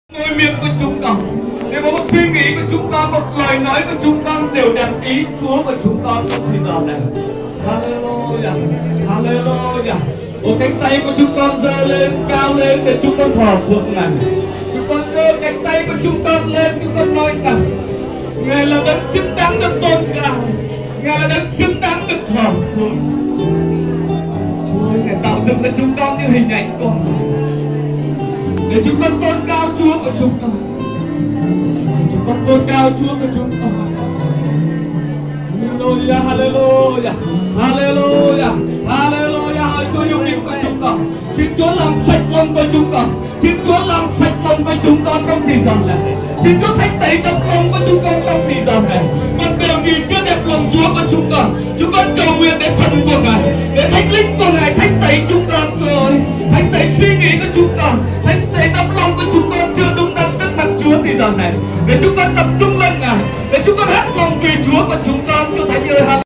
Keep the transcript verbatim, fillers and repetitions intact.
Môi miệng của chúng con, để một suy nghĩ của chúng con, một lời nói của chúng con đều đặt ý Chúa của chúng con trong thời giờ này. Hallelujah, Hallelujah. Một cánh tay của chúng con giơ lên, cao lên để chúng con thờ phượng Ngài. Chúng con giơ cánh tay của chúng con lên, chúng con nói rằng Ngài là đấng xứng đáng được tôn cao, Ngài là đấng xứng đáng được thờ phượng. Chúa ơi, Ngài tạo dựng cho chúng con như hình ảnh con Ngài, để chúng con tôn cao Chúa của chúng con, để chúng con tôn cao Chúa của chúng con. Hallelujah, Hallelujah, Hallelujah, Hallelujah. Hỡi Chúa yêu mến của chúng con, xin Chúa làm sạch lòng của chúng con, xin Chúa làm sạch lòng với chúng con trong thời gian này. Xin Chúa thanh tẩy tấm lòng của chúng con trong thời gian này. Còn điều gì chưa đẹp lòng Chúa của chúng con, chúng con cầu nguyện để thần của Ngài, để thánh linh của Ngài thanh tẩy chúng con. Chúa ơi, thanh tẩy suy nghĩ của chúng con, thanh tẩy tấm lòng của chúng con chưa đúng đắn trước mặt Chúa thời gian này, để chúng con tập trung lên Ngài, để chúng con hết lòng vì Chúa của chúng con. Chúa Thánh ơi,